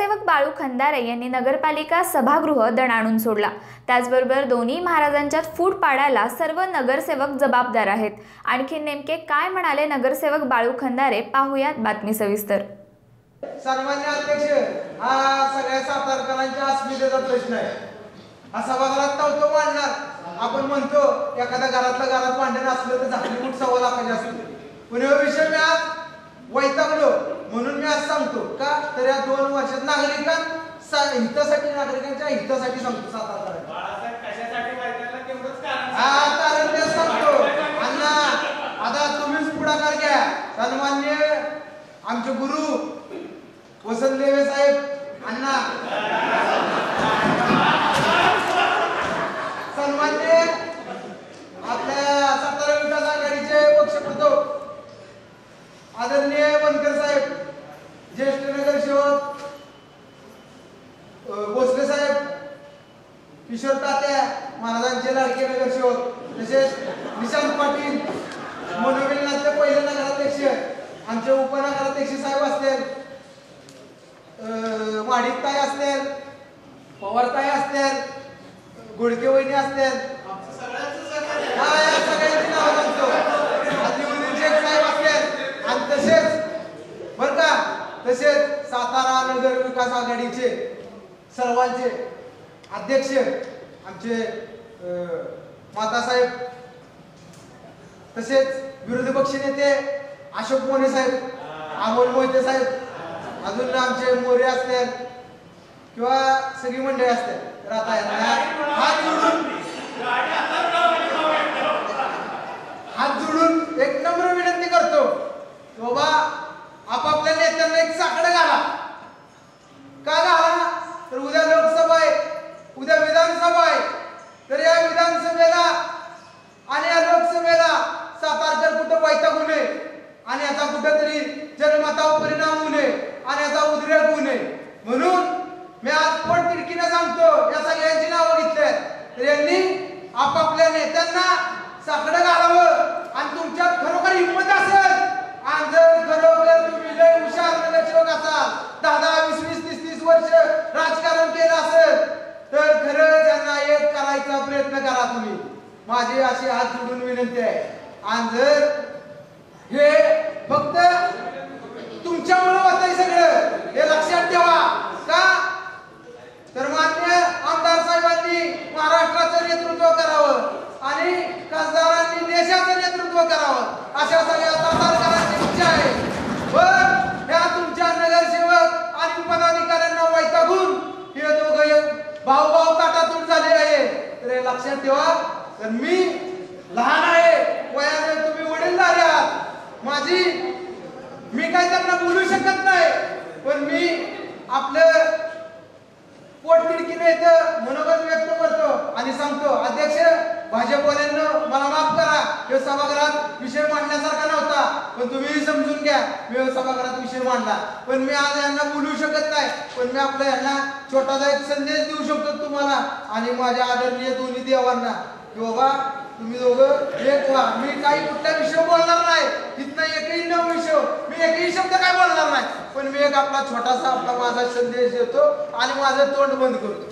नगरसेवक बाळू खंदारे यांनी नगरपालिका सभागृह दणाणून सोडला। त्याचबरोबर दोन्ही महाराजांच्यात फूट पाडायला सर्व नगरसेवक जबाबदार आहेत। आणखी नेमके काय म्हणाले नगरसेवक बाळू खंदारे पाहूयात बातमी सविस्तर। सन्मान्य अध्यक्ष, हा सगळ्या सातारकरांच्या अस्मितेचा प्रश्न आहे। हा सभागृहात नव्हतो मांडणार। आपण म्हणतो एखाद्या घरात भांडण असलं तर झाली फूट 1.25 लाखाची असते, पण हा विषय मी आज वैतागलो म्हणून मी आज सांगतो का तर या 2 वर्षात नागरिकांच्या हितासाठी सांगतो। सातारकरांच्या कशासाठी वैतागला तेवढंच कारण ते सांगतो। अण्णा आता तुम्हीच पुढाकार घ्या। सन्मान्य आमचे गुरु वसंत देवे साहेब अण्णा, सन्मान्य आपल्या सातारा विकास आघाडीचे पक्षप्रमुख आदरणीय बनकर साहेब, ज्येष्ठ नगरसेवक भोसले साहेब, किशोर तात्या महाराजांचे लाडके नगरसेवक, तसेच निशांत पाटील, मनोविलनाथचे पहिले नगराध्यक्ष, आमचे उपनगराध्यक्ष साहेब असतील, माडिकताई असतील, पवारताई असतील, गोडके वहिनी असतील, सगळ्यांची नाव सांगतो, आदिमुद्दीन शेख साहेब असतील, आणि तसेच बर का तसेच सातारा नगर विकास आघाडीचे सर्वांचे अध्यक्ष आमचे मातासाहेब, तसेच विरोधी पक्ष नेते अशोक मोरे साहेब, अमोल मोहिते साहेब, अजून आमचे मोरे असतील किंवा सगळी मंडळी असतील, तर आता हात जोडून एक नम्र विनंती करतो की बाबा आपापल्या नेत्यांना एक साकडं घाला। का घाला तर उद्या लोकसभा आहे, उद्या विधानसभा आहे, तर या विधानसभेला आणि या लोकसभेला सातारकर कुठं वैतागू नये आणि याचा कुठेतरी जनमतावर परिणाम होऊ नये आणि याचा उद्रेक होऊ नये म्हणून मी आज पोटतिडकीने सांगतो। या सगळ्यांची नावं घेतली तर यांनी आपापल्या नेत्यांना साकडं घालावं आणि तुमच्यात खरोखर हिंमत असेल आणि जर खरोखर तुम्ही लय हुशार नगरसेवक असाल, 10, 20, 30 वर्ष राजकारण केलं असेल तर खरं त्यांना एक करायचा प्रयत्न करा तुम्ही। माझी अशी हात जोडून विनंती आहे। आणि जर हे फक्त तुमच्यामुळे होतंय सगळं हे लक्षात ठेवा का तर मान्य आमदार साहेबांनी महाराष्ट्राचं नेतृत्व करावं आणि खासदारांनी देशाचं नेतृत्व करावं अशा सगळ्या सातारकरांची इच्छा आहे। पण ह्या तुमच्या नगरसेवक आणि पदाधिकाऱ्यांना वैतागून हे दोघं भाऊ ताटातूट झाले आहे। तर हे लक्षात ठेवा। तर मी लहान आहे वयाने, तुम्ही वडीलधारी आहात माझी, मी काय त्यांना बोलू शकत नाही, पण मी आपलं पोटतिडकीने इथं मनोगत व्यक्त करतो आणि सांगतो अध्यक्ष भाजपवाल्यांनो मला माफ करा, हे सभागृहात विषय मांडण्यासारखा नव्हता, पण तुम्ही समजून घ्या मी सभागृहात विषय मांडला, पण मी आज यांना बोलू शकत नाही, पण मी आपल्या यांना छोटासा एक संदेश देऊ शकतो तुम्हाला आणि माझ्या आदरणीय दोन्ही देवांना की बाबा तुम्ही दोघं एक व्हा। मी काही कुठल्या विषय बोलणार नाही, इथनं एकही न विषय मी एकही शब्द काय बोलणार नाही, पण मी एक आपला छोटासा आपला माझा संदेश देतो आणि माझं तोंड बंद करतो।